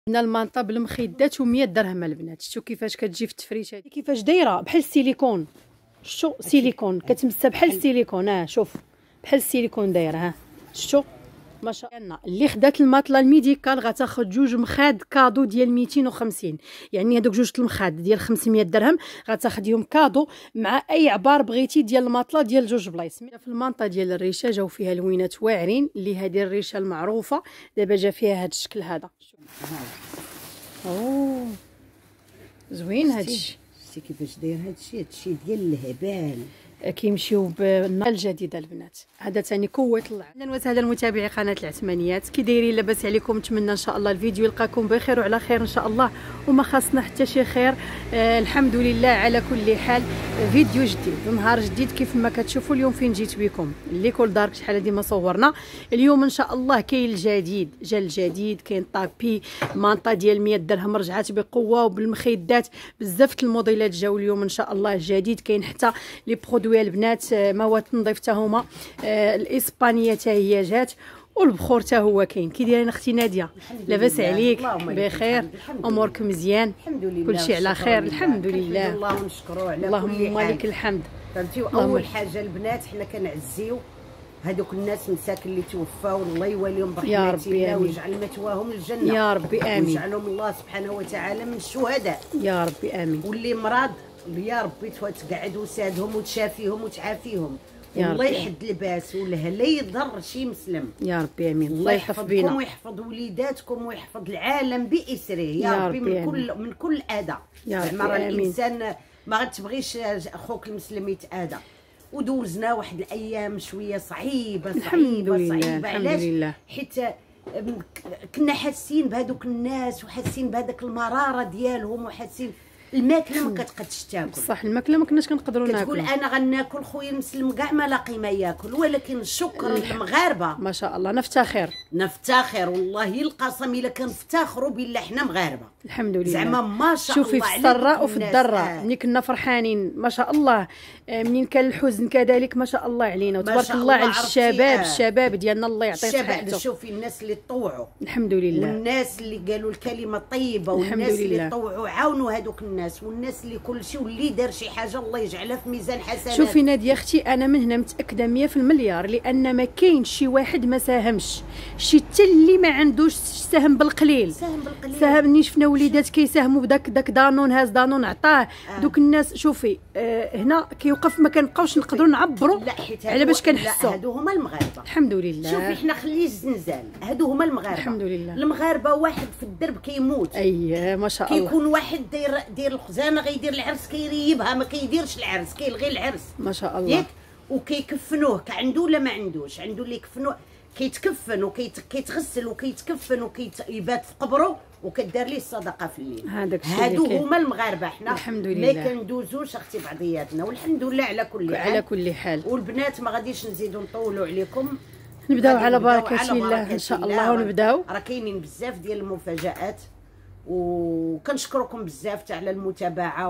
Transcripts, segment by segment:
عندنا المانطا بالمخدات و100 درهم البنات. شفتوا كيفاش كتجي في التفريشه هذه، كيفاش دايره بحال السيليكون. شفتوا سيليكون كتمسها بحال السيليكون. شوف بحال السيليكون دايره. شفتوا ما شاء الله. اللي خدات الماطله الميديكال غتاخذ جوج مخاد كادو ديال 250، يعني هذوك جوج المخاد ديال 500 درهم غتاخذيهم كادو مع اي عبار بغيتي ديال الماطله ديال جوج بلايص. في المانطا ديال الريشه جاو فيها لوينات واعرين اللي هذه الريشه المعروفه، دابا جا فيها هذا الشكل هذا. اوه زوين هادشي. شتي كيفاش داير هادشي ديال الهبال. كيمشيو بالنار الجديده البنات. هذا ثاني قوه الله. اهلا وسهلا متابعي قناه العثمانيات، كي دايرين؟ لاباس عليكم؟ نتمنى ان شاء الله الفيديو يلقاكم بخير وعلى خير ان شاء الله، وما خاصنا حتى شي خير. الحمد لله على كل حال. فيديو جديد نهار جديد كيف ما كتشوفوا. اليوم فين جيت بكم اللي كل دارك شحال هادي ما صورنا. اليوم ان شاء الله كاين الجديد، جا الجديد. كاين طابي مانطا ديال 100 درهم رجعت بقوه وبالمخيدات. بزاف الموديلات جاو اليوم ان شاء الله جديد. كاين حتى لي برودوي البنات، مواد التنظيف حتى هما. الاسبانيه حتى هي جات، والبخور حتى هو كاين. كي دايرين اختي ناديه؟ لاباس عليك؟ بخير؟ امورك مزيان؟ الحمد لله كلشي على خير الحمد لله. اللهم نشكروا على كل حال. اللهم لك الحمد. فهمتي؟ اول حاجه البنات حنا كنعزيو هذوك الناس مساكن اللي توفاو، الله يوليهم برحمته ويجعل مثواهم الجنه يا ربي امين. ويجعلهم الله سبحانه وتعالى من الشهداء يا ربي امين. واللي مرض يا ربي تقعد وسادهم وتشافيهم وتعافيهم، والله يحد الباس ولا لا يضر شي مسلم. يا ربي امين. الله يحفظ بينا ويحفظ وليداتكم ويحفظ العالم باسره يا ربي من كل اذى. زعما الانسان ما غتبغيش اخوك المسلم يتاذى. ودوزنا واحد الايام شويه صعيبه صعيبه. علاش؟ حيت كنا حاسين بهذوك الناس وحاسين بهذاك المراره ديالهم وحاسين الماكله ما كتقدش تاكل. صح الماكله ما كناش كنقدروا ناكل. كتقول انا غناكل خويا المسلم كاع ما لاقي ما ياكل، ولكن شكرا للمغاربه ما شاء الله. نفتخر والله القسم الا كنفتخروا بالله حنا مغاربه الحمد لله. زعما ما شاء الله. شوفي في السراء وفي الضراء ملي كنا فرحانين ما شاء الله، منين كان الحزن كذلك ما شاء الله علينا. وتبارك الله على الشباب ديالنا، الله يعطيه صحته. شوفي الناس اللي طوعوا الحمد لله، والناس اللي قالوا الكلمه الطيبه، والناس اللي طوعوا عاونوا هذوك الناس، والناس اللي كل شيء واللي دار شي حاجه الله يجعلها في ميزان حسنات. شوفي ناديه اختي، انا من هنا متاكده 100 في المليار لان ما كاينش شي واحد ما ساهمش، شي حتى اللي ما عندوش ساهم بالقليل. ساهم شفنا وليدات كيساهموا بداك دانون، هاز دانون عطاه. دوك الناس شوفي هنا كيوقف ما كنبقاوش نقدروا نعبروا على باش كنحسوا. هادو هما المغاربه الحمد لله. شوفي حنا خلي الزنزان، هادو هما المغاربه الحمد لله. المغاربه واحد في الدرب كيموت، ما شاء الله. كيكون واحد داير الخزانه غيدير العرس كيريبها، ما كيديرش العرس كيلغي العرس ما شاء الله ياك، وكيكفنوه. عنده ولا ما عندوش؟ عنده اللي يكفنوه، كيتكفن وكيتغسل وكيتكفن وكيبات في قبره وكدار ليه الصدقه في الليل. هادو هما المغاربه. حنا الحمد لله ما كندوزوش اختي بعضياتنا والحمد لله على كل حال. والبنات ما غاديش نزيدوا نطولوا عليكم، نبداو على بركه الله ان شاء الله. ونبداو راه كاينين بزاف ديال المفاجآت، وكنشكركم بزاف على المتابعه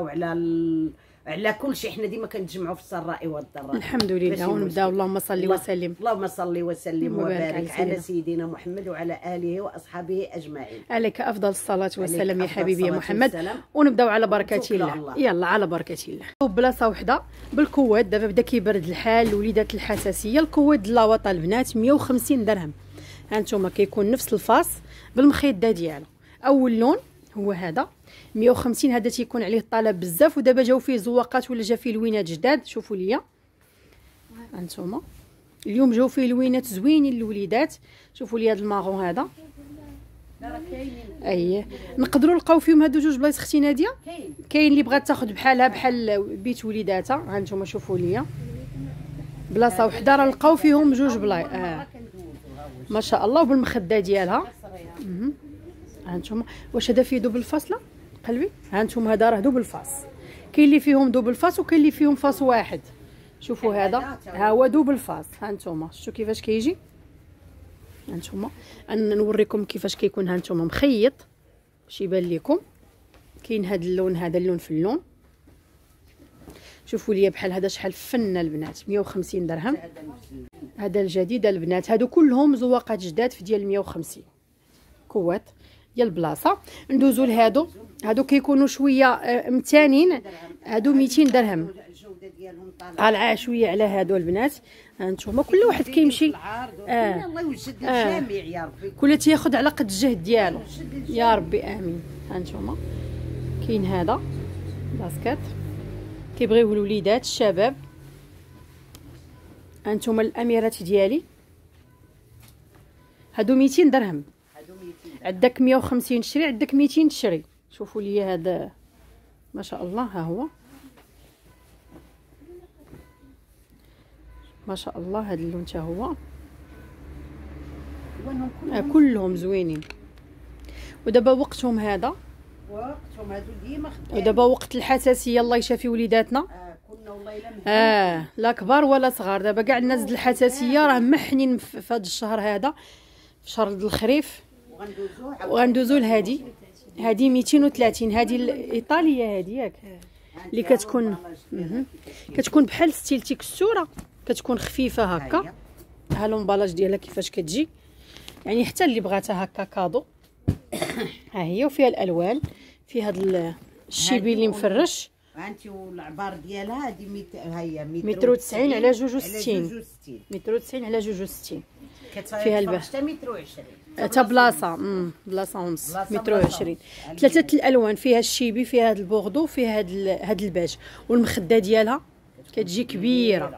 على كل شيء. حنا ديما كنتجمعوا في السراء والضراء الحمد لله. ونبداو اللهم صل وسلم. اللهم صل وسلم وبارك على سيدنا محمد وعلى اله واصحابه اجمعين. عليك افضل الصلاه والسلام يا حبيبي يا محمد. ونبداو على بركه الله. يلا على بركه الله. بلاصه وحده بالكواد. دابا بدا كيبرد الحال، وليدات الحساسيه. الكواد اللاوطه البنات 150 درهم. هانتوما كيكون نفس الفاس بالمخيده ديالو. اول لون هو هذا 150. هذا تيكون عليه طلب بزاف، ودابا جاو فيه زواقات ولا جا فيه لوينات جداد. شوفوا ليا هانتوما اليوم جاو فيه لوينات زوينين للوليدات. شوفوا لي هذا الماغون هذا نقدروا نلقاو فيهم هادو جوج بلايص اختي ناديه. كاين اللي بغات تاخذ بحالها بحال بيت وليداتها. هانتوما شوفوا ليا بلاصه وحده راه نلقاو فيهم جوج بلايص ما شاء الله، وبالمخده ديالها. هانتوما واش هذا فيه دوبل فاصله قلبي؟ هانتوما هذا راه دوبل فاس. كاين اللي فيهم دوبل فاس وكاين اللي فيهم فاس واحد. شوفوا هذا ها هو دوبل فاس. هانتوما شفتوا كيفاش كيجي؟ هانتوما انا نوريكم كيفاش كيكون. هانتوما مخيط باش يبان لكم. كاين هذا اللون، هذا اللون في اللون. شوفوا لي بحال هذا شحال فنه البنات. 150 درهم. هذا الجديد البنات. هادو كلهم زواقات جداد في ديال 150 كوات. ديال البلاصه. ندوزو لهادو، هادو كيكونوا شويه متانين، هادو 200 درهم. الجوده ديالهم طالعه شويه على هادو البنات. هانتوما كل واحد كيمشي الله يوجد الجميع يا ربي، كل تياخذ على قد الجهد ديالو يا ربي امين. هانتوما كاين هذا باسكيت كيبغيوه الوليدات الشباب. هانتوما الاميرات ديالي هادو 200 درهم، عندك 150 تشري، عندك 200 تشري. شوفوا لي هذا ما شاء الله، ها هو ما شاء الله. هذا اللون حتى هو كلهم زوينين. ودابا وقتهم هذا، وقتهم هادو ديما خدام، ودابا وقت الحساسيه الله يشافي وليداتنا. كنا والله الا لا كبار ولا صغار. دابا كاع الناس د الحساسيه راه محنين في هذا الشهر هذا، في شهر الخريف. وغندوزو لهادي، هادي 230. هادي الايطاليه هادي ياك، اللي كتكون بحال ستيل تيكستوره، كتكون خفيفه هكا. ها لومبالاج ديالها كيفاش كتجي، يعني حتى اللي بغاتها هكا كادو. ها هي، وفيها الالوان، فيها هذا الشيبي اللي مفرش. انت والعبار ديالها هذه هي 190 على 62. 190 على 62. فيها الباء حتى 120 حتى بلاصه بلاصه ونص. 120. ثلاثه الالوان، فيها الشيبي، فيها هذا البوردو، فيها هذا الباج. والمخده ديالها كتجي كبيره.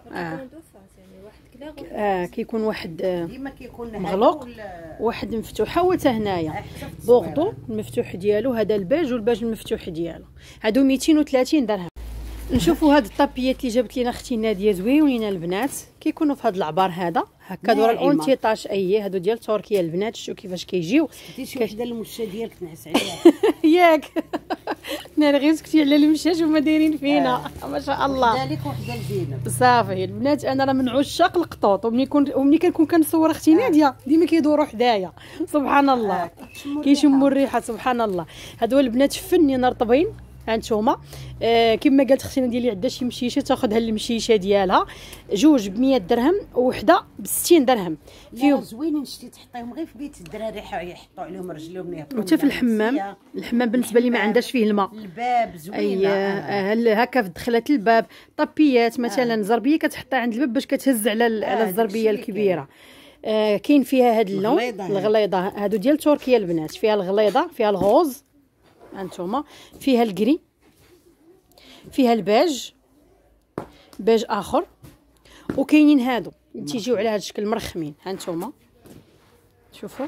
كيكون واحد ديما كيكون مغلوق، واحد مفتوح. حتى هنايا بوردو المفتوح ديالو، هذا الباج والباج المفتوح ديالو. هادو 230 درهم. نشوفوا هاد الطابيات اللي جابت لينا اختي ناديه زوينين البنات، كيكونوا في هاد العبار هذا هكا دور الاونتيطاج. هادو ديال تركيا البنات. شوفوا كيفاش كيجيو. شي وحده المشه ديالك نعس عليها ياك انا غير سكتي على المشاش وما دايرين فينا. ما شاء الله. وحده لك وحده لزينب. صافي البنات، انا راه من عشاق القطوط، ومني كنكون كنصور اختي ناديه ديما كيدوروا حدايا. سبحان الله كيشموا الريحه. سبحان الله. هادو البنات فنين رطبين. هانتوما كما قالت اختي ناديه اللي عندها شي مشيشه تاخذها المشيشه ديالها، جوج ب 100 درهم وحده ب 60 درهم. فيهم زوينين، شتي تحطيهم غير في بيت الدراري يحطوا عليهم رجليهم يهبطوا. وحتى في الحمام بالنسبه لي ما عندهاش فيه الماء. الباب زوينه. هكا في دخلات الباب. طبيات مثلا زربيه كتحطها عند الباب باش كتهز على الزربيه الكبيره. كاين فيها هاد اللون الغليظه. هادو ديال تركيا البنات. فيها الغليظه، فيها الغوز هانتوما، فيها الكري، فيها الباج، باج اخر. وكاينين هادو تيجيو على هذا الشكل مرخمين. هانتوما شوفوا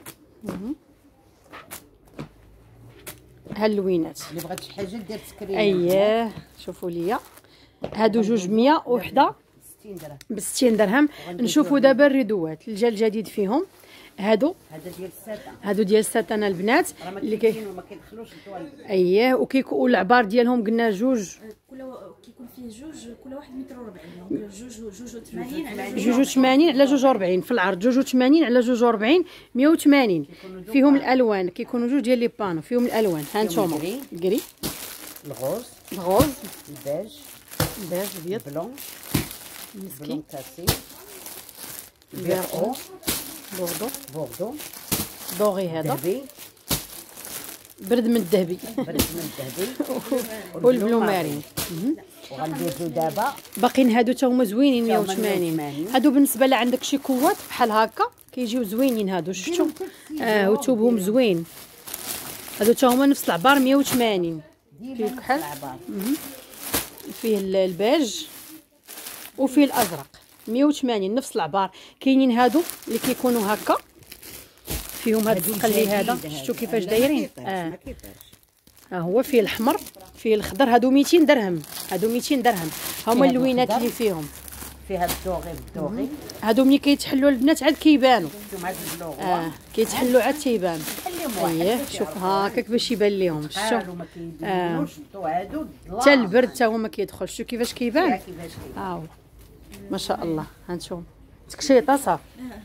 هاللوينات اللي بغات شي حاجه دير سكرين. شوفوا ليا هادو جوج 100 وحده ب 60 درهم. نشوفوا دابا الريدوات الجا الجديد فيهم. هادو ديال الساتان البنات اللي ما كيدخلوش الدوال. والعبار ديالهم قلنا جوج، كيكون فيه جوج، كل واحد متر و40. جوج 80 على جوج 40 في العرض. جوج 80 على جوج 40 180. فيهم الالوان، كيكونوا جوج ديال لي بانو فيهم الالوان. هانتوما الكري، الغوز، الباج الابيض، بلون مسكي، كاسي، بوردو دوغي. هذا ذهبي، برد من الذهبي والبلو مارين. وغندوزو دابا باقيين هادو تا هما زوينين 180. هادو بالنسبه لا عندك شي كوات بحال هكا كيجيو زوينين هادو. شفتوا وتوبهم زوين. هادو تا هما نفس العبار 180. فيه كحل، فيه الباج وفيه الازرق 180 نفس العبار. كاينين هادو اللي كيكونوا هكا فيهم هاد القلي هذا. شفتوا كيفاش دايرين؟ ها هو فيه الاحمر، فيه الخضر. هادو 200 درهم. هادو 200 درهم هما اللوينات اللي فيهم. فيها الدوغي. هادو ملي كيتحلوا البنات عاد كيبانوا. كيتحلوا عاد تيبانوا. شوف هاكا كيفاش يبان ليهم. شوف حتى البرد حتى هو ما كيدخل. شوف كيفاش كيبان. ما شاء الله. هانتوما تكشيطه صافي.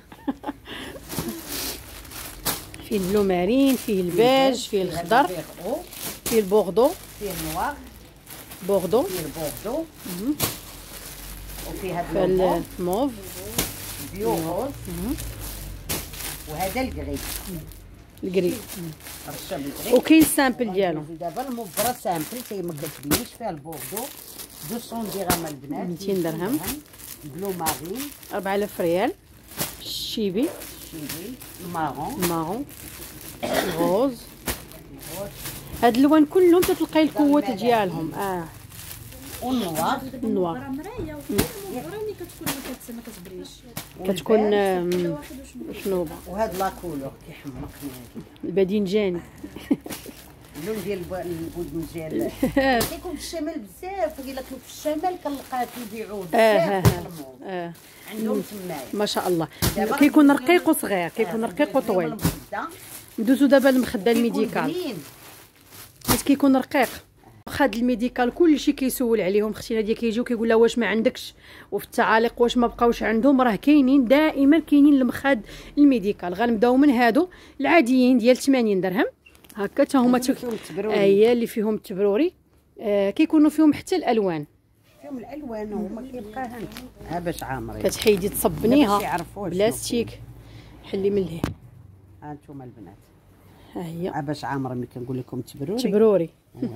فيه البلو مارين، فيه الباج، فيه الخضر، فيه البوردو، فيه النوار بوردو، فيه البوردو، وفيه هذا الموف بيو روز، وهذا الكري. الكري رشه بالكري. وكاين السامبل ديالهم. دابا المبره سامبل تي ما كتبينش فيها البوردو 200 درهم البنات، 200 درهم. بلو مارين 4000 ريال. الشيبي المارون الغوز. هاد الالوان كلهم تتلقاي الكوات ديالهم. والنوار المبره مرايه، والمبره اللي كتكون ما كتبريش، كتكون شنوبه. وهاد لاكولور كيحمقني هادي الباذنجاني. اللون ديال الباذنجان كيكون في الشمال بزاف، وإلا كنت في الشمال كنلقاه كيبيعوه بزاف. عندهم تمايا ما شاء الله. كيكون رقيق وصغير، كيكون رقيق وطويل. ندوزو دابا للمخده الميديكال، حيت كيكون رقيق. هاد الميديكال كلشي كيسول عليهم، اختينا ديال كيجيو كيقول لها واش ما عندكش، وفي التعاليق واش ما بقاوش عندهم. راه كاينين دائما، كاينين المخاد الميديكال. غنبداو من هادو العاديين ديال 80 درهم هكا، حتى هما هي اللي فيهم التبروري. كيكونوا فيهم حتى الالوان، فيهم الالوان وما كيبقى ها باش عامرين. كتحيدي تصبنيها بلاستيك. حلي من لهيه. ها انتم البنات، ها هي باش عامره ملي كنقول لكم تبروري.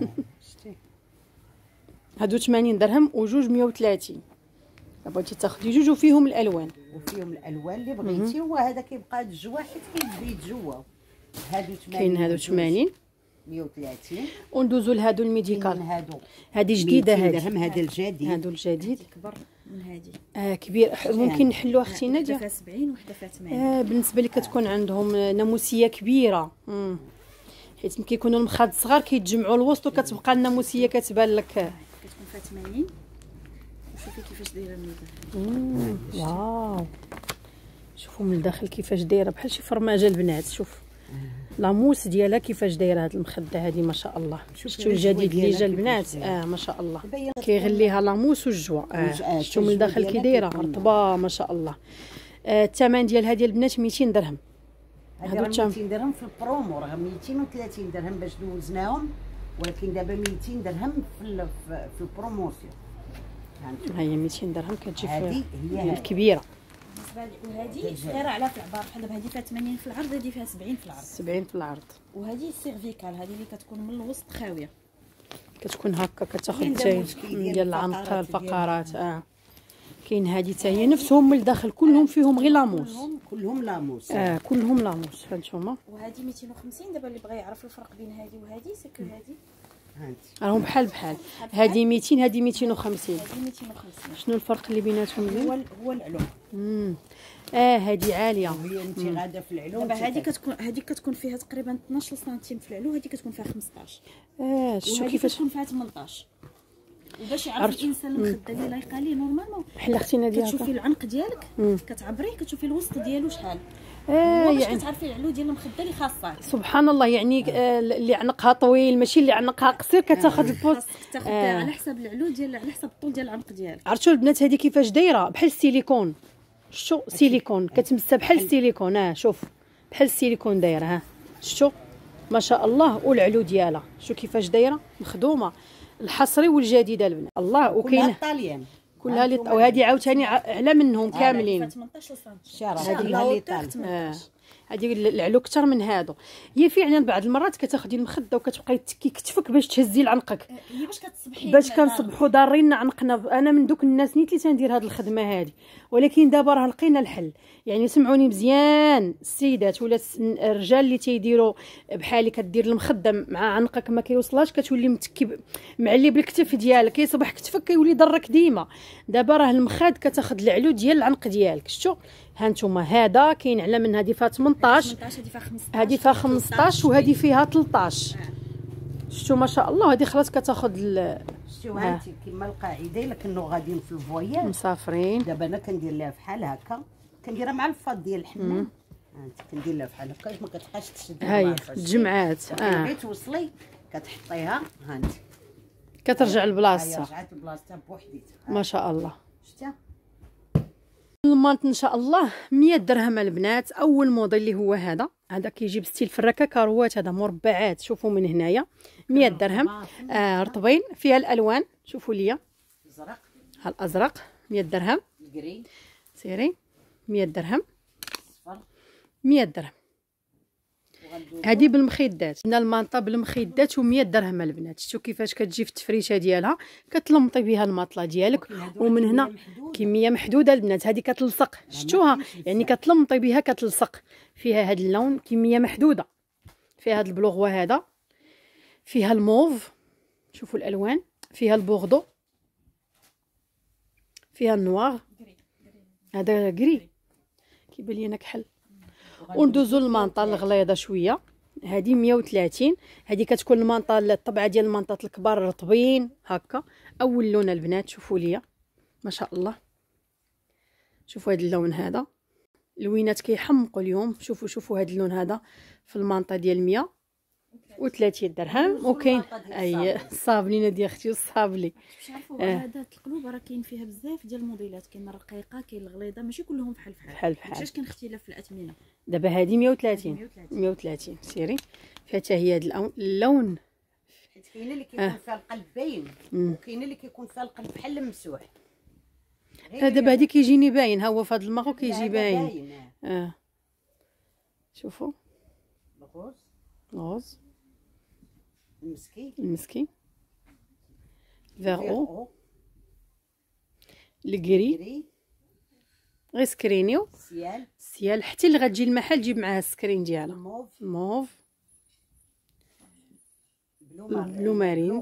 هادو 80 درهم وجوج 130. بغيتي تاخدي جوج وفيهم الالوان اللي بغيتي. وهذا كيبقى الجوا حيت كيزيد جوا. هادو 80 كاين هادو 80 130. وندوزو لهادو الميديكال. هادو هادي جديده، هادي هذا الجديد. هادو الجديد كبر من هادي. كبير. ممكن نحلوها اختي ناديه. فيها 70 وحده فيها 80. بالنسبه لي كتكون عندهم ناموسيه كبيره. حيت ملي كيكونوا المخاد صغار كيتجمعوا الوسط وكتبقى الناموسيه كتبان لك. كتكون فيها 80. وشوفي كيفاش دايره من الداخل. واو، شوفوا من الداخل كيفاش دايره بحال شي فرماجه البنات. شوف لاموس ديالها كيفاش دايره هاد المخده هادي ما شاء الله. شفتوا الجديد اللي جا البنات؟ ما شاء الله. كيغليها لاموس والجوا. شفتوا من الداخل كي دايره رطبه ما شاء الله. الثمن ديالها ديال البنات 200 درهم. هادو 200 درهم في البرومو، راه 230 درهم باش دوزناهم، ولكن دابا 200 درهم في البروموسيون. ها هي 200 درهم كتجي هذه هي الكبيره. وهذه صغيره على في العبار، بحال دابا هذه فيها 80 في العرض، هذه فيها 70 في العرض. 70 في العرض. وهذه السيرفيكال، هذه اللي كتكون من الوسط خاويه، كتكون هكا كتاخذ ديال العنق الفقرات. كاين هذه حتى هي نفسهم من الداخل كلهم فيهم غير لاموس. كلهم لاموس. كلهم لاموس. هانتوما. وهذه 250. دابا اللي بغى يعرف الفرق بين هذه وهذه سكو هذه راهم بحال هذه 200 هذه 250. هذه 250. شنو الفرق اللي بيناتهم؟ هو العلوم. هذه عاليه. هي انت غاده في العلوم. دابا هذه كتكون فيها تقريبا 12 سنتيم في العلو، هذه كتكون فيها 15. شوفي كيفاش كتكون فيها 18. وباش يعرف الانسان المخده اللي لايقه ليه نورمالمون. بحال اختينا ديالها كتشوفي العنق ديالك كتعبريه، كتشوفي الوسط ديالو شحال. يعني كتعرفي العلو ديال المخده اللي خاصه. سبحان الله. يعني اللي عنقها طويل ماشي اللي عنقها قصير كتاخذ البوست. تاخذ على حسب العلو ديال، على حسب الطول ديال العنق ديالك. عرفتوا البنات هذه كيفاش دايره؟ بحال السيليكون. شتو سيليكون كتمسها بحال السيليكون. شوف بحال السيليكون دايره. شتو ما شاء الله. والعلو ديالها شو كيفاش دايره مخدومه. الحصري والجديده البنات. الله. وكاين الطاليان كلها لي. وهذه عاوتاني على منهم كاملين. 18 سم. هذه اللي طال. هذه العلو اكثر من هادو. هي فعلا بعض المرات كتاخدي المخده وكتبقاي تكي كتفك باش تهزي لعنقك. هي باش كتصبحي باش كنصبحوا ضارين عنقنا. انا من دوك الناس نيت اللي تندير هذه الخدمه هذه، ولكن دابا راه لقينا الحل. يعني سمعوني مزيان السيدات ولا الرجال اللي تيديروا بحالي، كدير المخده مع عنقك ما كيوصلهاش، كتولي متكي معلي بالكتف ديالك، كيصبح كتفك كيولي ضرك ديما. دابا راه المخاد كتاخذ العلو ديال العنق ديالك. شتو ها انتم هذا كاين على من هذه فيها 18، هذه فيها 15 وهذه فيها 13. شتو ما شاء الله. هذه خلاص كتاخذ شتو هانتي كما القاعده الا كانوا غاديين في الفواياج مسافرين. دابا انا كندير لها بحال هكا، كنديرها مع الفاض ديال الحمام. هانتي كندير لها بحال هكا ما كتبقاش تشد. هاي الجمعات بغيتي توصلي كتحطيها هانتي كترجع لبلاصتها. رجعت لبلاصتها بوحديتها ما شاء الله. شتي المانط ان شاء الله 100 درهم البنات. اول موديل اللي هو هذا كيجيب ستيل فراكه كاروات. هذا مربعات. شوفوا من هنايا 100 درهم. رطبين فيها الالوان. شوفوا ليا الازرق. ها الازرق 100 درهم. الكري سيري 100 درهم. الصفر 100 درهم. هذه بالمخدات. هنا المانطه بالمخدات و100 درهم البنات. شفتوا كيفاش كتجي في التفريشه ديالها، كتلمطي بها الماطله ديالك، ومن هنا كميه محدوده البنات. هذه كتلصق، شفتوها يعني كتلمطي بها كتلصق. فيها هذا اللون كميه محدوده، فيها هذا البلوغوا هذا، فيها الموف، شوفوا الالوان، فيها البوردو، فيها النوار، هذا كري كيبان لينا كحل. وندوزو للمانطه الغليظه شويه. هذه 130. هذه كتكون المانطه الطبعه ديال المانطات الكبار رطبين هكا. اول لون البنات شوفوا ليا ما شاء الله، شوفوا هذا اللون هذا، الوينات كيحمقوا اليوم. شوفوا هذا اللون هذا في المانطه ديال 130 درهم. وكاين اي صابلينا ديال اختي وصابلي. باش نعرفوا هذا القلوب راه كاين فيها بزاف ديال الموديلات، كاين الرقيقه كاين الغليظه، ماشي كلهم بحال علاش كاين اختلاف في الاثمنه. دابا هذه 130 سيري فيها حتى هي هذا اللون. حيت كاينه اللي كيكون فيها القلب باين، وكاينه اللي كيكون فيها القلب بحال المسوح. دابا هذه كيجيني باين، ها هو في هذا الماغو كيجي باين. شوفوا الغوز المسكي فيغو الكري غير سكرينيو سيال حتى اللي غتجي المحل جيب معاها السكرين ديالها. موف بلو مارين.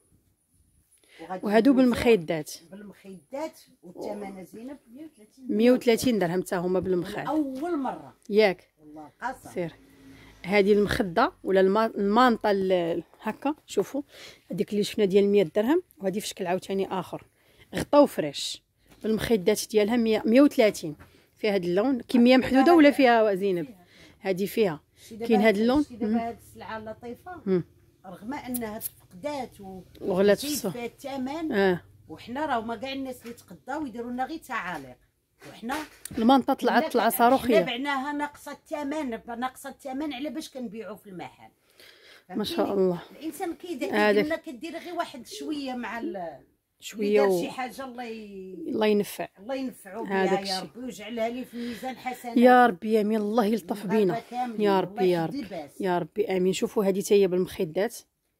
وهادو بالمخيدات والثمن زينب 130 درهم حتى هما بالمخاد. اول مره ياك والله قاصه. سير هذه المخده ولا المانطه هكا. شوفوا هذيك اللي شفنا ديال 100 درهم، وهذه في شكل عاوتاني اخر غطاو فريش بالمخدات ديالها 130. فيها هذا اللون كميه محدوده ولا فيها زينب؟ هذه فيها كاين هذا اللون. دابا هذه السلعه لطيفه رغم انها تفقدات وغلات فيها الثمن. وحنا راه ما كاع الناس اللي تقداو يديروا لنا غير تعاليق، وحنا المانطه طلع صاروخيه. حنا بعناها ناقصه الثمن على باش كنبيعوا في المحل. ما شاء الله الانسان كيدير كدير غير واحد شويه مع شويه شي حاجه الله ينفعوا بها يا ربي، ويجعلها لي في ميزان حسنات يا ربي. امين. الله يلطف بينا يا ربي يا ربي يا ربي امين. شوفوا هذه حتى هي بالمخدات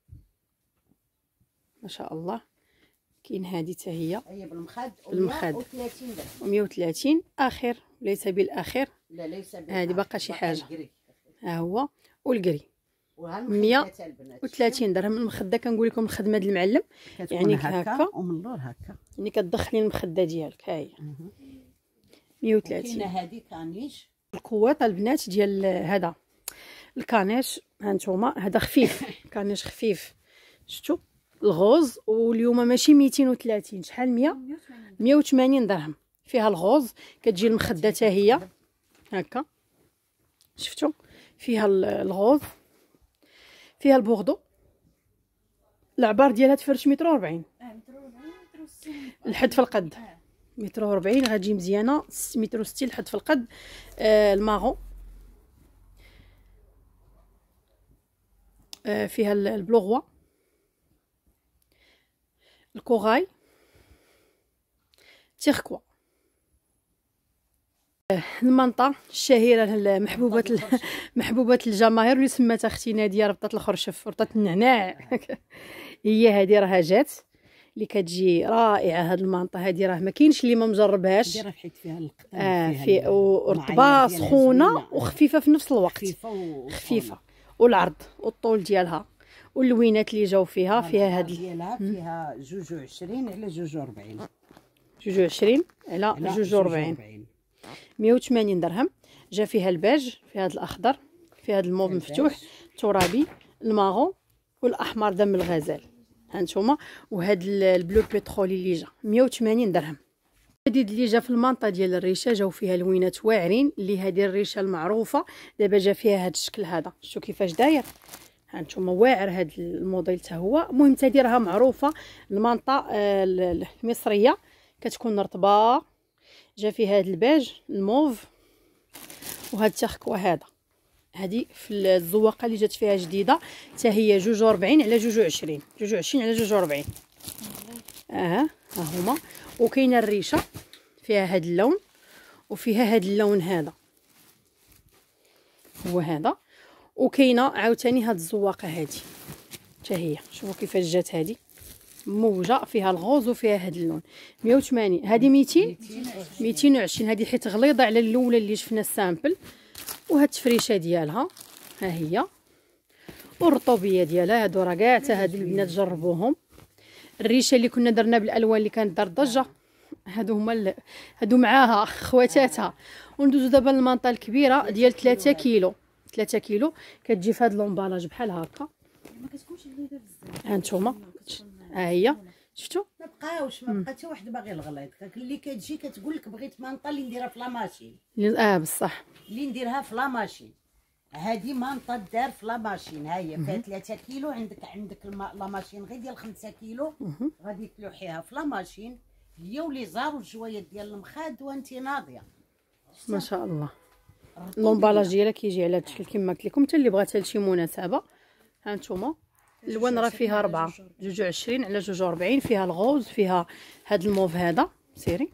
ما شاء الله. كاين هذه حتى هي بالمخاد 130 اخر ليس بالاخر. لا ليس هذه باقا شي حاجه. ها هو والكري 130 درهم. المخده كنقول لكم الخدمه ديال المعلم يعني هكا ومن اللور هكا، يعني كتدخلي المخده ديالك. ها هي 130. كاينه هذه كانيش القوات البنات ديال هذا الكانيش. ها نتوما هذا خفيف كانيش خفيف. شفتوا الغوز واليوم ماشي 230 شحال 180 درهم. فيها الغوز كتجي المخده حتى هي هكا. شفتوا فيها الغوز، فيها البوردو. العبار ديالها تفرش 140 الحد في القد 140 غتجي مزيانه. 160 الحد في القد. الماغو فيها البلوغوا، الكوغاي، تيركوا. المانطه الشهيره محبوبه الجماهير اللي سماتها اختي ناديه ربطه الخرشف ربطه النعناع. هي هذه راها جات اللي كتجي رائعه. هذه المانطه هذه راه ما كاينش اللي ما مجربهاش. دايره حيت فيها القطن في ورطبه سخونه وخفيفه في نفس الوقت. خفيفه والعرض والطول ديالها واللوينات اللي جاو فيها. فيها هذه ديالها فيها 22 على 42 22 على 42 180 درهم. جا فيها الباج، فيها هذا الاخضر، فيها هذا الموف مفتوح ترابي، الماغون والاحمر دم الغزال. ها نتوما. وهذا البلو بترولي اللي جا 180 درهم. الجديد اللي جا في المانطه ديال الريشه جاو فيها لوينات واعرين اللي هذه الريشه المعروفه. دابا جا فيها هذا الشكل هذا. شوفوا كيفاش داير. ها نتوما واعر هذا الموديل حتى هو. المهم حتى راها معروفه المانطه المصريه كتكون رطبه. جا فيها هذا الباج الموف وهذا التخكوه هذا. هذه في الزواقه اللي جات فيها جديده حتى هي 42 على 22 على 42. ها هما. وكاينه الريشه فيها هذا اللون وفيها هذا اللون هذا هو هذا. وكاينه عاوتاني هاد الزواقه هادي حتى هي، شوفوا كيفاش جات هادي موجه فيها الغوز وفيها هاد اللون. 180 هادي 200 220 هادي حيت غليظه على الاولى اللي شفنا السامبل. وهاد التفريشه ديالها ها هي، والرطوبيه ديالها هادو راه كاع حتى هاد البنات جربوهم. الريشه اللي كنا درنا بالالوان اللي كانت دار ضجه هادو هما هادو معاها خواتاتها. وندوزو دابا للمانطه الكبيره ديال 3 كيلو. 3 كيلو كتجي في هاد لومبالاج بحال هكا. ما كتكونش غليظه بزاف ها نتوما ها هي شفتوا ما بقاوش ما بقى حتى واحد باغي الغليظ. اللي كتجي كتقول لك بغيت مانطه اللي نديرها في لاماشين. بصح اللي نديرها في لاماشين. هذه مانطه دار في لاماشين. ها هي فيها 3 كيلو. عندك لاماشين غير ديال 5 كيلو. غادي تلوحيها في لاماشين هي وليزار والجوايات ديال المخاد وانت ناضيه ما شاء الله. لومبالاج ديالها كيجي على هذا الشكل كما قلت لكم. حتى اللي بغاتها لشي مناسبه ها نتوما الالوان راه فيها 4 22 على 42. فيها الغوز فيها هاد الموف هذا سيري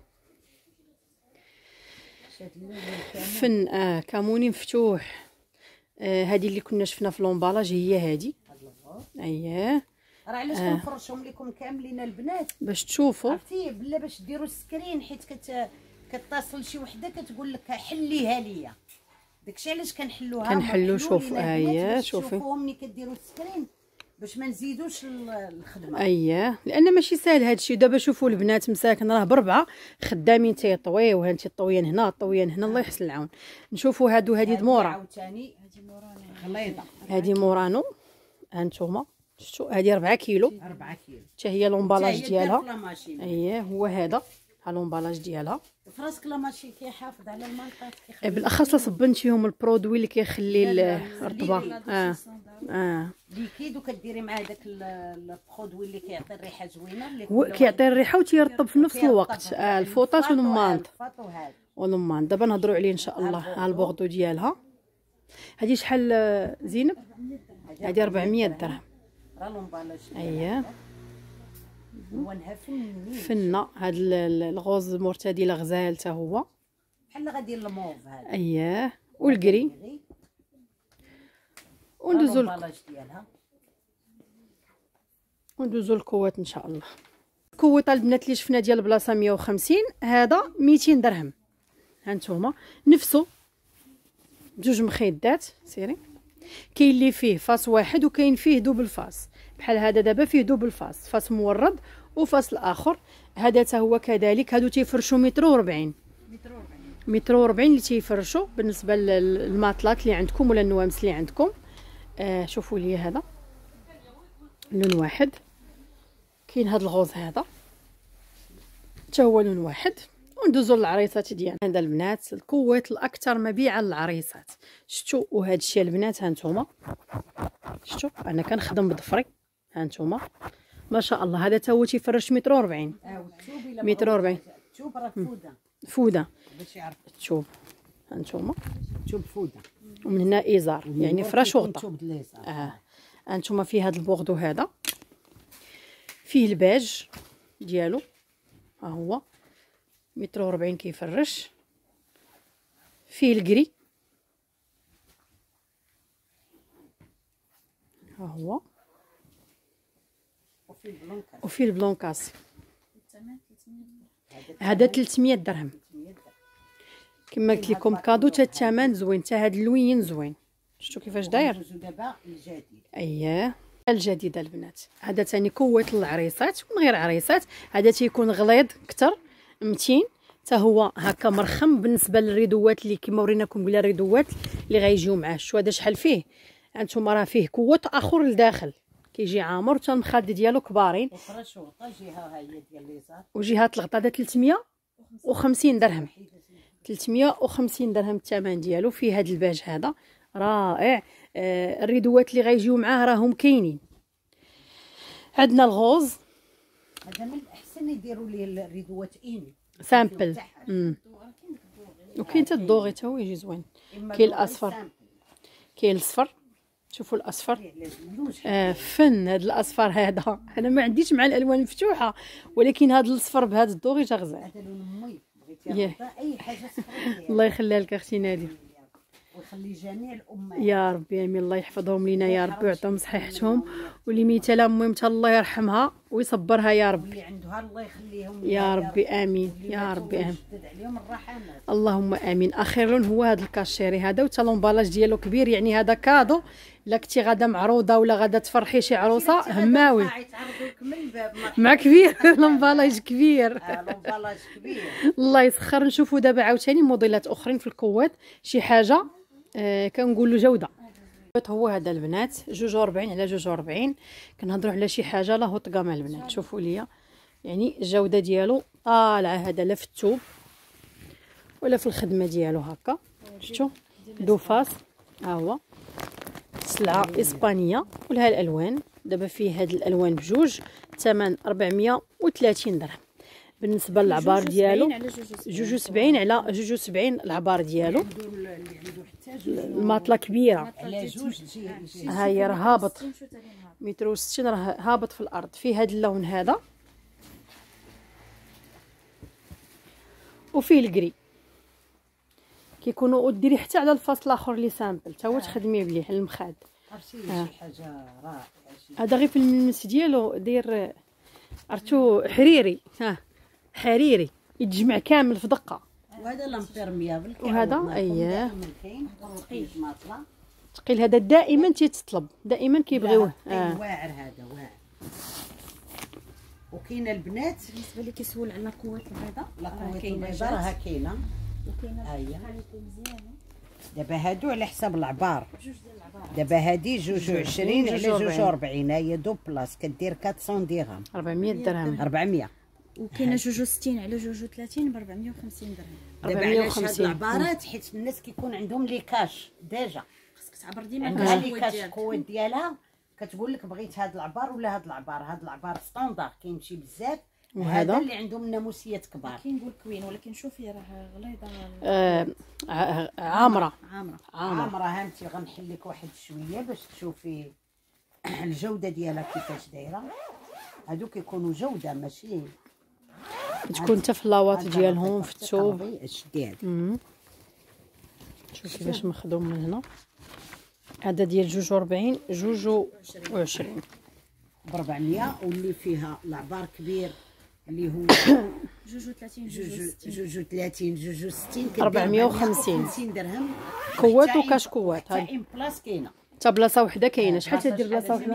فن كموني مفتوح. هذه اللي كنا شفنا في لومبالاج هي هذه. اييه راه علاش كنفرشهم لكم كاملين البنات باش تشوفوا عرفتي بلا باش ديروا السكرين. حيت كتصل شي وحده كتقول لك حليها ليا. داكشي علاش كنحلو شوف اييه شوفي ملي كديروا السكرين باش ما نزيدوش الخدمه. اييه لان ماشي ساهل هادشي. دابا شوفوا البنات مساكن راه بربعه خدامين تيطويو. ها انت الطويان هنا الطويان هنا الله يحسن العون. نشوفوا هادو هادي دموره عاوتاني غليظه. هادي مورانو ها نتوما شفتوا هادي 4 كيلو. 4 كيلو حتى هي لومبالاج ديالها. اييه هو هذا ها لومبالاج ديالها. فراسك لاماشي كيحافظ على المالطات بالاخص صبنتيهم البرودوي اللي كيخلي الرطبه. ليكيد وكديري مع داك البرودوي اللي كيعطي الريحه زوينه. اللي هو كيعطي الريحه وتيرطب في نفس الوقت. الفوطاط والماند دابا نهضروا عليه ان شاء الله. ها البوردو ديالها هذه شحال زينب؟ هذه 400 درهم. راه لومبالاج اييه لونها فنه. هاد الغوز مرتدي غزال حتى هو بحال غادي الموف هذا. اييه والكري. وندوزو لومبالاج ديالها وندوزو الكوات ان شاء الله. الكويطه البنات اللي شفنا ديال بلاصه 150 هذا 200 درهم. ها نتوما نفسه بجوج مخيدات سيري. كاين اللي فيه فاس واحد وكاين فيه دوبل فاس. بحال هذا دابا فيه دوبل فاس، فاس مورد وفاس الاخر. هذا حتى هو كذلك. هادو تيفرشوا متر و40 اللي تيفرشوا بالنسبه للماطلات اللي عندكم ولا النوامس اللي عندكم. شوفوا لي هذا لون واحد. كاين هذا الغوز هذا حتى هو لون واحد. وندوزو للعريسات ديالنا. هذا البنات الكويت الاكثر مبيعا للعريسات. شفتوا وهذا الشيء البنات ها نتوما شفتوا انا كنخدم بضفري. ها نتوما ما شاء الله. هذا تا هو تيفرش متر و40 متر و40. التوب راه فوده باش يعرف التوب. ها نتوما التوب فوده ومن هنا ازار يعني فراش وغطا. ها نتوما فيه هذا البوردو هذا فيه الباج ديالو. ها هو متر و40 كيفرش. فيه الكري ها هو وفيه البلونكاس. هذا 300 درهم كما قلت لكم. كادو حتى الثمن زوين. حتى هذا اللوين زوين. شفتوا كيفاش داير. اييه الجديده البنات. هذا ثاني كويت للعريسات ومن غير عريسات. هذا تيكون غليظ اكثر 200 حتى هو هكا مرخم بالنسبه للريدوات اللي كما وريناكم بلا الريدوات اللي غيجيو معاه. شتو هذا شحال فيه. هانتوما راه فيه كوت اخر لداخل كيجي عامر حتى المخاد ديالو كبارين. وجهات الغطا هذا 350 درهم. 350 درهم الثمن ديالو. فيه هذا الباج هذا رائع. الريدوات اللي غيجيو معاه راهم كاينين. عندنا الغوز هذا من الاحسن يديروا ليه الريدوات سامبل. وكاين حتى الدوغي حتى هو يجي زوين. كاين الاصفر كاين الصفر. شوفوا الاصفر فن. هذا الاصفر هذا انا ما عنديش مع الالوان المفتوحه ولكن هذا الاصفر بهذا الدوغي تا غزال. اي حاجه صفراء الله يخليها لك اختي ناديه. ويخلي جميع الامهات يا ربي امين. الله يحفظهم لينا يا ربي ويعطيهم صحيحتهم، واللي ميتة ميمتها الله يرحمها ويصبرها يا ربي. واللي عندها الله يخليهم يا ربي امين يا ربي امين. عليهم الرحمات اللهم امين. اخر لون هو هذا الكاشيري هذا، وتا لومبالاج ديالو كبير، يعني هذا كادو الا كنتي غادا معروضه ولا غادا تفرحي شي عروسه هماوي مع كبير. لومبالاج كبير. لومبالاج كبير. الله يسخر. نشوفوا دابا عاوتاني موديلات اخرين في الكويت، شي حاجه كنقولوا جوده. هو هذا البنات 42 على 42. كنهضروا على شي حاجه لا طقامه البنات. شوفوا ليا يعني الجوده ديالو طالعه، هذا لا في الثوب ولا في الخدمه ديالو هكا. شفتوا دوفاس ها هو سلعه اسبانيه ولها الالوان. دابا فيه هاد الالوان بجوج، الثمن 430 درهم. بالنسبه للعبار ديالو 72 على 72 العبار ديالو. الماطله كبيره على جوج ها هي راه هابط متر و60 راه هابط في الارض. فيه هاد اللون هذا وفيه الكري كيكونوا وديري حتى على الفصل الاخر لي سامبل تا هو تخدمي بليه المخاد. شي حاجه رائعه. هذا غير في الملمس ديالو دير عرفتو حريري. ها حريري يتجمع كامل في دقه. وهذا لامبيرميابل وهذا اييه ماطله ثقيل. هذا دائما تيتطلب، دائما كيبغيوه. واعر هذا واعر. وكاينه البنات بالنسبه اللي كيسول على قوه البيضه، لا قوه البيضه راها كاينه وكاينه مزيانه. دابا هادو على حساب العبار. دابا هادي 22 على 42 هي دو بلاص كدير 400 درهم 400 درهم 400. وكاينه 62 على 32 ب 450 درهم. دابا علاش هاد العبارات؟ حيت الناس كيكون عندهم لي كاش ديجا، خاصك تعبر ديما عندها لي كاش القوات ديالها، كتقول لك بغيت هاد العبار ولا هاد العبار. هاد العبار ستاندار كيمشي بزاف، وهذا اللي عندهم ناموسيات كبار. كينقول كوين ولكن شوفي راه غليظه. عامره هانتي غنحل لك واحد شويه باش تشوفي الجوده ديالها كيفاش دايره. هادو كيكونوا جوده ماشي تكون حتى في اللاواط ديالهم في الثوب. شدي شوف كيفاش مخدوم من هنا. هذا ديال 42 22 ب 400. واللي فيها العبار كبير اللي هو 32 60 450 درهم. كوات وكاش كوات. حتى ان بلاص كاينه، حتى بلاصه وحده كاينه. شحال تدير بلاصه وحده؟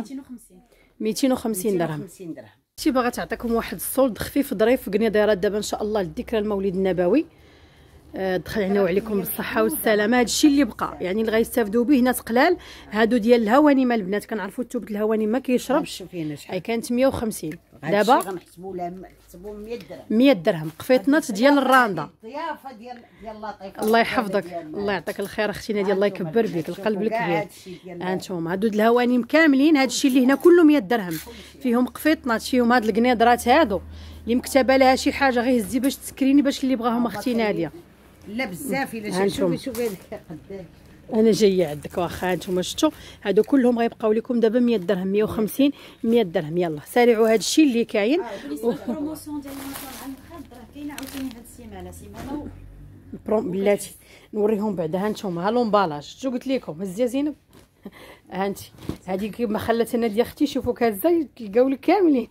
250 درهم. شي باغا تعطيكم واحد الصولد خفيف ظريف قنيضيرات دابا ان شاء الله للذكرى المولد النبوي. دخل علينا وعليكم بالصحه والسلامه. هذا الشيء اللي بقى يعني اللي غيستافدوا به ناس قلال. هادو ديال الهوانم البنات كنعرفوا الثوب الهوانم ما كيشربش. هي كانت 150 دابا غنحسبوا لها 100 درهم. 100 درهم قفيطنات ديال الراندا. الضيافه ديال لطيفه. الله يحفظك الله يعطيك الخير اختي ناديه. الله يكبر بك القلب الكبير. هانتوما هادو الهوانم كاملين. هذا الشيء اللي هنا كله 100 درهم. فيهم قفيطنات، فيهم هاد القنيضرات هادو اللي مكتبه لها شي حاجه غير هزي باش تسكريني باش اللي بغاهم اختي ناديه. لا بزاف. الا شوفي قداش انا جايه عندك. واخا هانتوما شفتوا هادو كلهم غيبقاو لكم دابا 100 درهم 150 100 درهم. يلا سارعوا هذا الشيء اللي كاين. البروموسيون ديال المصانع المخاد راه كاينه عاوتاني هاد السيمانه بلاتي نوريهم بعدا. هانتوما ها لومبالاج شنو قلت لكم. هزي زينب هانتي هذه كيما خلات انا ديال اختي. شوفوا كازا تلقاو لك كاملين.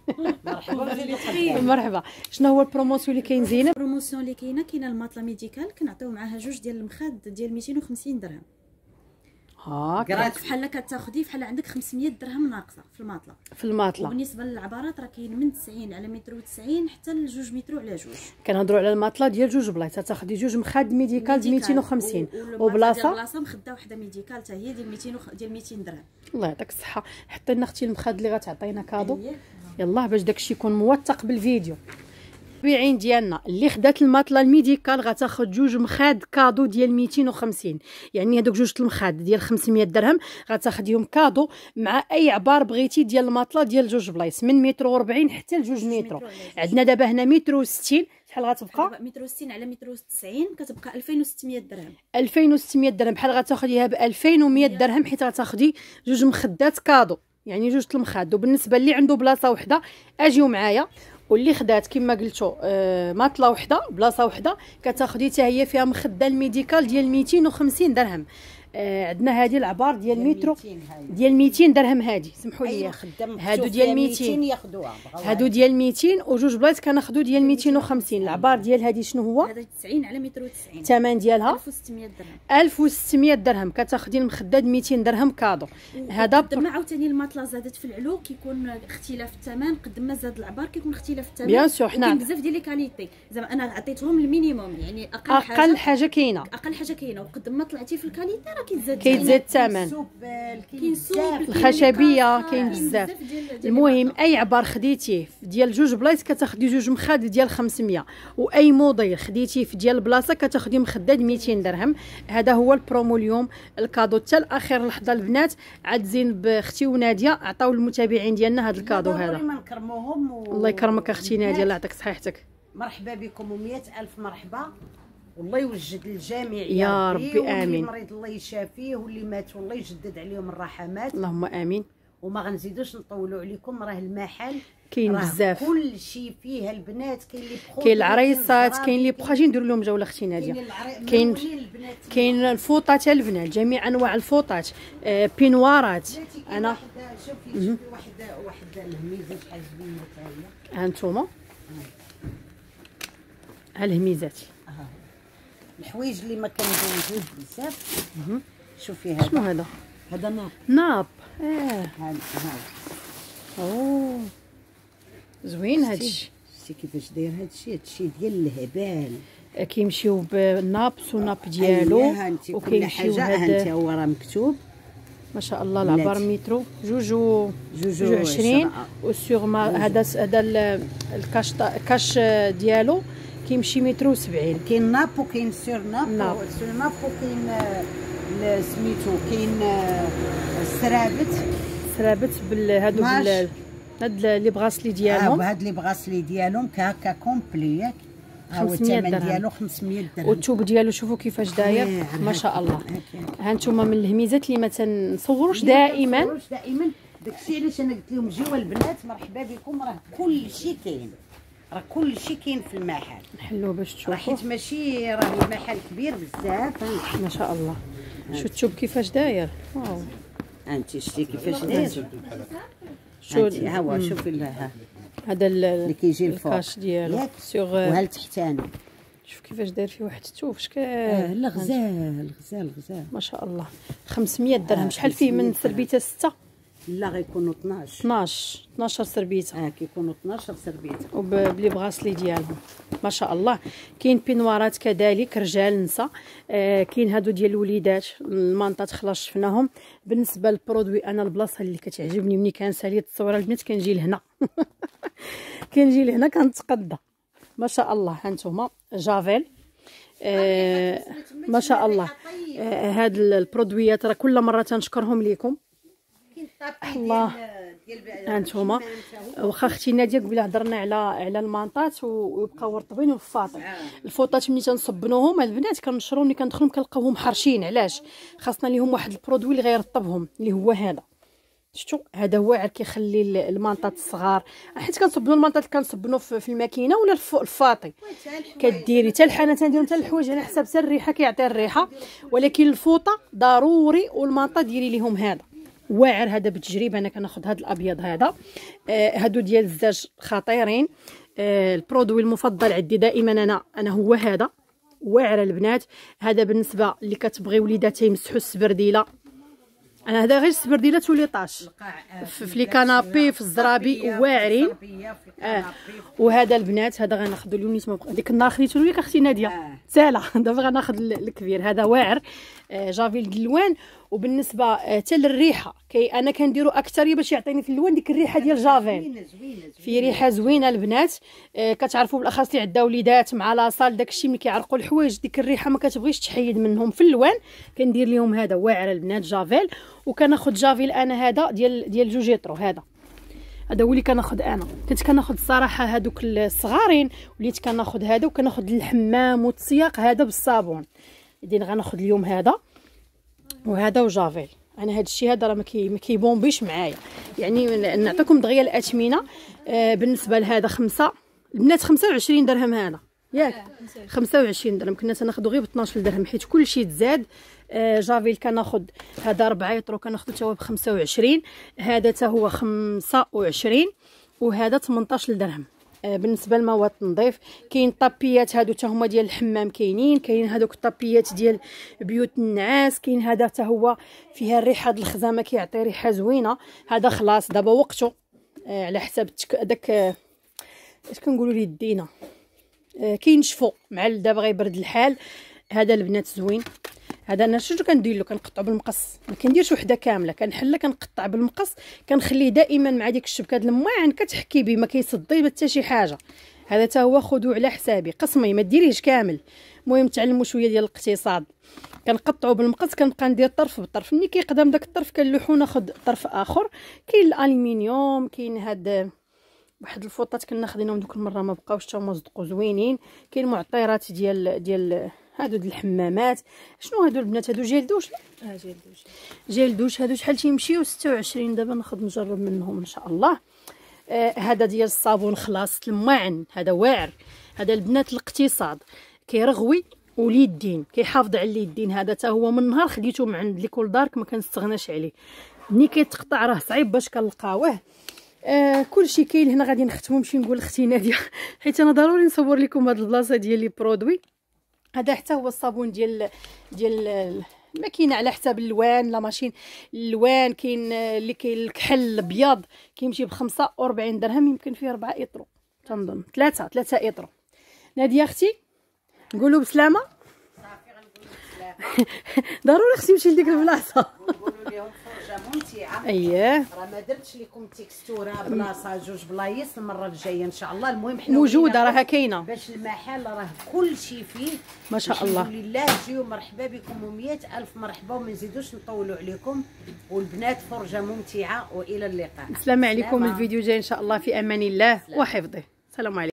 مرحبا. شنو هو البروموسيون اللي كاين زينب؟ البروموسيون اللي كاينه الماطله ميديكال كنعطيو معاها جوج ديال المخاد ديال 250 درهم. هاكا بحال كتاخدي بحال عندك 500 درهم ناقصه في الماطله. وبالنسبه للعبارات راه كاين من 90 على متر و90 حتى ل 2 متر على 2. كنهضروا على الماطله ديال جوج بلايص. تاخدي جوج مخاد ميديكال ب 250 وبلاصه مخده وحده ميديكال حتى هي ديال 200 درهم. الله يعطيك الصحه. حتى لنا اختي المخاد اللي غتعطينا كادو. يلاه باش داكشي يكون موثق بالفيديو. التابعين ديالنا اللي خدات الماطله الميديكال غتاخذ جوج مخاد كادو ديال 250. يعني هذوك جوج المخاد ديال 500 درهم غتاخديهم كادو مع اي عبار بغيتي ديال الماطله ديال جوج بلايص من متر و40 حتى ل 2 متر. عندنا دابا هنا متر و60. شحال غتبقى؟ متر و60 على متر و90 كتبقى 2600 درهم. 2600 درهم بحال غتاخديها ب 2100 درهم حيت غتاخدي جوج مخدات كادو يعني جوج المخاد. وبالنسبه اللي عنده بلاصه وحده اجيو معايا واللي خدات كما قلتو ماطله وحده بلاصه وحده كتاخدي حتى هي فيها مخده الميديكال ديال 250 درهم. عندنا هذه العبار ديال المترو ديال 200 درهم. هذه سمحوا لي هادو ديال 200 ياخذوها، هادو ديال 200 وجوج بلايص كناخذوا ديال 250. العبار ديال هذه شنو هو؟ هذا 90 على متر و90. الثمن ديالها 1600 درهم. 1600 درهم كتاخدي المخده ب 200 درهم كادو. هذا قد ما عاوتاني الماطله زادت في العلو كيكون اختلاف الثمن، قد ما زاد العبار كيكون اختلاف الثمن. بيان سور حنا كاين بزاف ديال لي كاليتي، زعما انا عطيتهم المينيموم يعني اقل حاجه كاينه، اقل حاجه كاينه، وقد ما طلعتي في الكاليتي راه كيتزاد الثمن. كاين السوب الخشبيه كاين بزاف. المهم اي عبار خديتيه ديال جوج بلايص كتاخدي جوج مخاد ديال 500، واي موديل خديتيه في ديال البلاصه كتاخدي مخده 200 درهم. هذا هو البرومو اليوم، الكادو حتى لاخر لحظه. البنات عاد زين باختي وناديه عطاو المتابعين ديالنا هذا الكادو هذا. الله يكرمك اختي ناديه، الله يعطيك صحيحتك. مرحبا بكم و100 الف مرحبا، والله يوجد للجميع يا ربي امين. واللي مريض الله يشافيه، واللي مات والله يجدد عليهم الرحمات، اللهم امين. وما غنزيدوش نطولوا عليكم، راه المحل كاين بزاف كل شيء فيه البنات. كاين اللي بخوت، كاين العريسات، كاين اللي بغيتي ندير لهم جوله اختي ناديه، كاين الفوطات البنات، جميع انواع الفوطات، بينوارات. انا شوفي واحد الهميزه شحال زوينه حتى هي. ها انتوما ها الهميزات، الحوايج اللي ما كندوزوش بزاف. شوفي هذا، شنو هذا؟ هذا ناب. هذا اوه زوين هادشي. شتي كيفاش داير هادشي ديال الهبال. كيمشيو بالنابس وناب ديالو، وكيمشيو هذا هو راه مكتوب ما شاء الله. العبار مترو جوج 20 وسيغ ما هذا الكاش ديالو كيمشي متر و70. كاين ناب وكاين سير ناب وكاين سميتو كاين السرابت بالهادو هاد لي بغاسلي ديالهم. هاد لي بغاسلي ديالهم كهكا كومبلي ياك 500 درهم ديالو 500 درهم. والثوب ديالو شوفوا كيفاش داير ما شاء الله. ها انتم من الهميزات اللي ما تنصوروش دائما. داكشي علاش انا قلت لهم جيو البنات مرحبا بكم، راه كل شيء كاين، راه كل شيء كاين في المحل. نحلوه باش تشوفوا، حيت ماشي راه المحل كبير بزاف. ما شاء الله. شو الثوب كيفاش داير، واو. انت شتي كيفاش داير، شو ها هو شوفي هذا اللي كيجي الفوق الكاش ديالو وها التحتاني. شوف كيفاش داير فيه واحد الثوب شكال. لا غزال ما شاء الله. 500 درهم. شحال فيه من سربيته؟ 6؟ لا غيكونوا 12 سربيته. كيكونوا 12 سربيته وبلي بغاسلي ديالهم ما شاء الله. كاين بينوارات كذلك رجال نساء. كاين هادو ديال الوليدات المانطات خلاص شفناهم. بالنسبه للبرودوي انا البلاصه اللي كتعجبني ملي كنسالي التصويره البنات كنجي لهنا كنجي لهنا كنتقدى ما شاء الله. ها انتم جافيل ما شاء الله. هاد البرودويات راه كل مره تنشكرهم لكم الله. هانتوما واخا اختي ناديه قبيله هضرنا على المانطات ويبقاو رطبين وفاطين. الفوطات ملي تنصبنوهم البنات كنشروهم ملي كندخلهم كنلقاوهم حرشين. علاش؟ خاصنا ليهم واحد البرودوي اللي غيرطبهم اللي هو هذا. شفتوا هذا واعر كيخلي المانطات الصغار، حيت كنصبنوا المانطات كنصبنوا في الماكينه ولا الفاطي كديري حتى الحانه تنديروا حتى الحوايج على حساب حتى الريحه كيعطي الريحه، ولكن الفوطه ضروري والمانطه ديري ليهم هذا واعر. هذا بالتجربه انا كناخذ هذا الابيض هذا. هادو ديال الزاج خطيرين. البرودوي المفضل عندي دائما انا هو هذا واعر البنات. هذا بالنسبه اللي كتبغي وليداتها يمسحوا السبرديله. انا هذا غير السبرديلات وليطاش في لي كانابي في الزرابي واعرين. وهذا البنات هذا غناخذوا اليوم نيت ديك النهار خديتو ليك اختي ناديه ساهله. دابا غناخذ الكبير هذا واعر جافيل دلوان. وبالنسبه حتى للريحه انا كنديرو اكثر باش يعطيني في اللوان ديك الريحه ديال جافيل. في ريحه زوينه البنات. كتعرفوا بالاخص اللي عندها وليدات مع لاصال داكشي ملي كيعرقوا الحوايج ديك الريحه ما كتبغيش تحيد منهم. في اللوان كندير لهم هذا واعر البنات جافيل. وكناخذ جافيل انا هذا ديال جوجيترو. هذا هو اللي كناخذ انا. كنت كناخذ الصراحه هذوك الصغارين وليت كناخذ هذا. وكناخذ الحمام والتسياق هذا بالصابون. اذا غناخذ اليوم هذا وهذا وجافيل. انا هذا الشيء هذا راه ما كيبومبيش معايا. يعني نعطيكم دغيا الاثمنه. بالنسبه لهذا 5 البنات 25 درهم هذا ياك. 25 درهم. كنا تناخذوا غير ب 12 درهم حيت كلشي تزاد. جافيل كناخذ هذا 4 يطرو كناخذو حتى هو ب 25. هذا حتى هو 25 وهذا 18 درهم. بالنسبه للمواد التنظيف كاين طابيات هادو حتى هما ديال الحمام كاين هادوك الطابيات ديال بيوت النعاس. كاين هذا حتى هو فيها الريحه د الخزامه كيعطي ريحه زوينه. هذا خلاص دابا وقته على حساب داك اش كنقولوا ليه الدينا كينشفوا مع دابا غيبرد الحال. هذا البنات زوين. هذا انا شنو كندير له كنقطعو بالمقص ما كنديرش وحده كامله كنحلها كنقطع بالمقص كنخليه دائما مع ديك الشبكه د الماعن كتحكي به ما كيصدي حتى شي حاجه. هذا حتى هو خذوه على حسابي قسمي ما ديريهش كامل. المهم تعلموا شويه ديال الاقتصاد. كنقطعو بالمقص كنبقى ندير طرف بطرف ملي كيقدم داك الطرف كنلوحو ناخذ طرف اخر. كاين الالومنيوم كاين هاد واحد الفوطات كنا خديناهم دوك المره ما بقاوش حتى هما صدقوا زوينين. كاين معطرات ديال هادو د الحمامات. شنو هادو البنات هادو جيل دوش جيل دوش هادو شحال تيمشيو 26 دابا ناخذ نجرب منهم ان شاء الله. هذا ديال الصابون خلاص الماعن هذا واعر. هذا البنات الاقتصاد كيرغوي واليدين كيحافظ على اليدين. هذا حتى هو من نهار خديته من عند ليكول دارك ما كنستغناش عليه. ملي كيتقطع راه صعيب باش كنلقاوه. كلشي كاين هنا. غادي نختمو نمشي نقول لاختي ناديه حيت انا ضروري نصور لكم هاد البلاصه ديال لي برودوي. هذا حتى هو الصابون ديال الماكينه على حساب اللوان لا ماشين اللوان. كاين اللي كاين الكحل الابيض كيمشي ب 45 درهم يمكن فيه 4 اطرو تنظن 3 اطرو. ناديه اختي نقولوا بسلامه. ضروري خصني نمشي لديك البلاصه. نقولوا لهم فرجه ممتعه. اييه راه ما درتش لكم تيكستوره بلاصه جوج بلايص المره الجايه ان شاء الله. المهم حنا موجوده راها كاينه باش المحل راه كلشي فيه ما شاء الله. الحمد لله جيو مرحبا بكم و100 الف مرحبا وما نزيدوش نطولوا عليكم. والبنات فرجه ممتعه والى اللقاء. السلام عليكم. الفيديو جاي ان شاء الله في امان الله وحفظه. السلام عليكم.